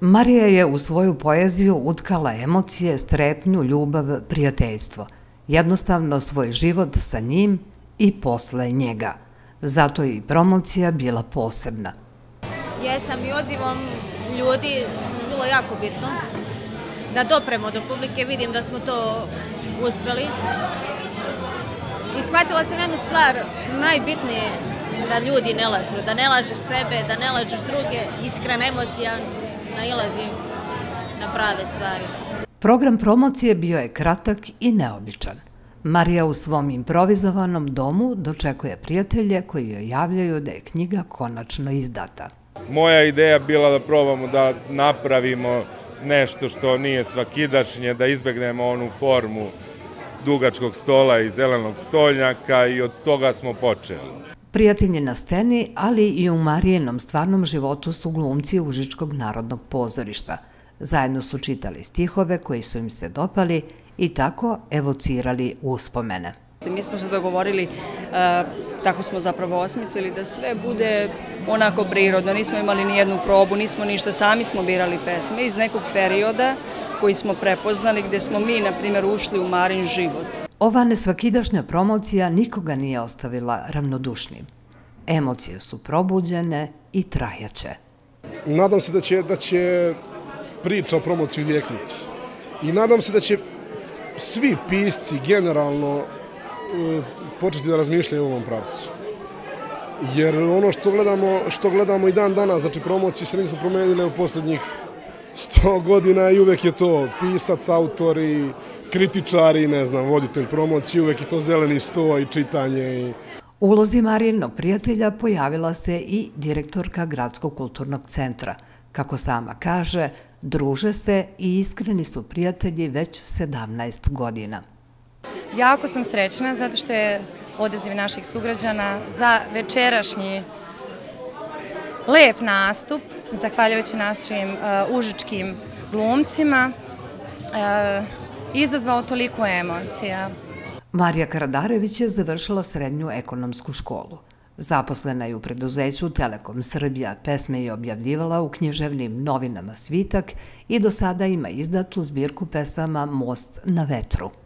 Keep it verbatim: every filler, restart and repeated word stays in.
Marija je u svoju poeziju utkala emocije, strepnju, ljubav, prijateljstvo. Jednostavno svoj život sa njim i posle njega. Zato je i promocija bila posebna. Jesam i odzivom ljudi bilo jako bitno da dopremo do publike, vidim da smo to uspeli. I shvatila sam jednu stvar, najbitnije da ljudi ne lažu, da ne lažeš sebe, da ne lažeš druge, iskrena emocija nailazi na prave stvari. Program promocije bio je kratak i neobičan. Marija u svom improvizovanom domu dočekuje prijatelje koji joj javljaju da je knjiga konačno izdata. Moja ideja bila da probamo da napravimo nešto što nije svakidašnje, da izbegnemo onu formu dugačkog stola i zelenog stolnjaka i od toga smo počeli. Prijatelji na sceni, ali i u Marijinom stvarnom životu su glumci Užičkog narodnog pozorišta. Zajedno su čitali stihove koji su im se dopali i tako evocirali uspomene. Mi smo se dogovorili, tako smo zapravo osmislili, da sve bude onako prirodno. Nismo imali ni jednu probu, nismo ništa, sami smo birali pesme iz nekog perioda koji smo prepoznali, gde smo mi, na primjer, ušli u Marin život. Ova nesvakidašnja promocija nikoga nije ostavila ravnodušnim. Emocije su probuđene i trajaće. Nadam se da će, da će priča o promociji lijeknuti. I nadam se da će svi pisci generalno početi da razmišljaju u ovom pravcu. Jer ono što gledamo, što gledamo i dan danas, znači promocije se nisu promenile u posljednjih sto godina i uvek je to pisac, autor i kritičari, ne znam, voditelj promocije, uvek je to zeleni sto i čitanje. U ulozi Marijinog prijatelja pojavila se i direktorka Gradskog kulturnog centra. Kako sama kaže, druže se i iskreni su prijatelji već sedamnaest godina. Jako sam srećna zato što je odaziv naših sugrađana za večerašnji lep nastup, zahvaljujući našim užičkim glumcima, izazvao toliko emocija. Marija Karadarević je završila srednju ekonomsku školu. Zaposlena je u preduzeću Telekom Srbija, pesme je objavljivala u književnim novinama Svitak i do sada ima izdatu zbirku pesama Most na vetru.